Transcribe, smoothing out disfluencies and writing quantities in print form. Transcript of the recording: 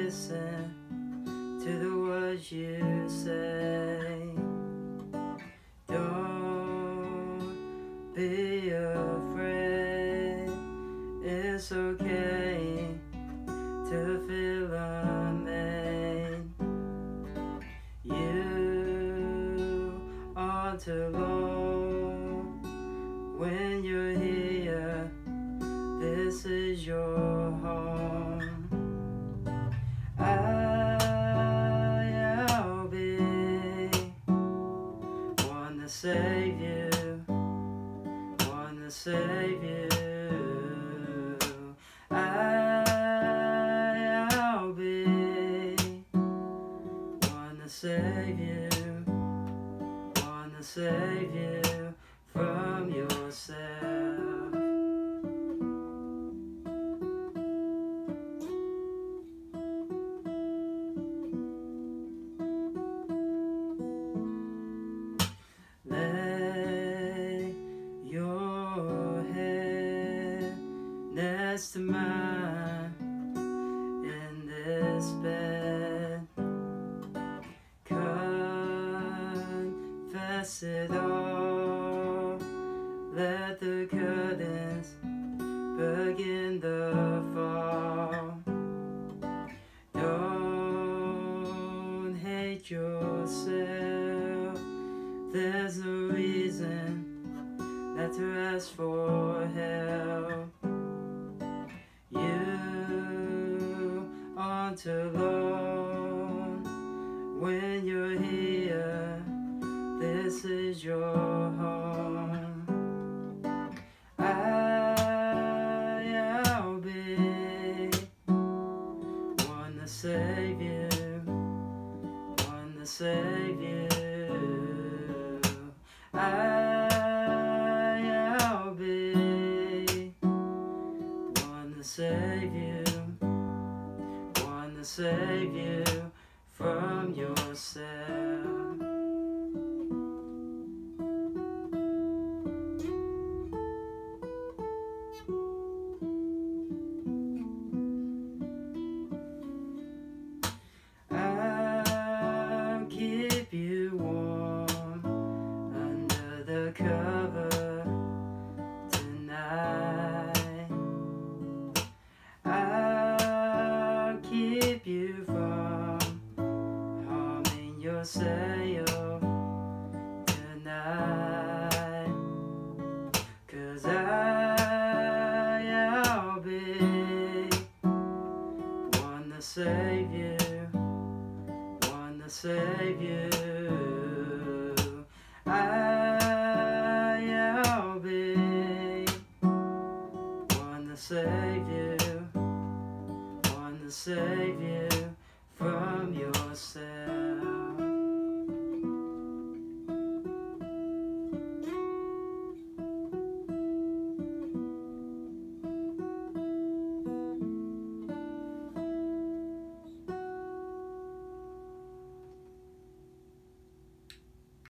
listen to the words you say. Don't be afraid, it's okay to feel amazed. You aren't alone when you're here. This is your home. I'll be one to save you, one to save you. I'll be one to save you, one to save you from yourself. Lay your head next to mine in this bed. Confess it all. Let the curtains begin the fall. Don't hate yourself. There's no reason not to ask for help. You aren't alone when you're here. This is your home. I'll be one to save you, one to save you. I'll be one to save you, one to save you from yourself. I'll keep you warm under the cover tonight. I'll keep you from harming yourself tonight. 'Cause I'll be one to save you, one to save you. I'll be one to save you, one to save you from yourself.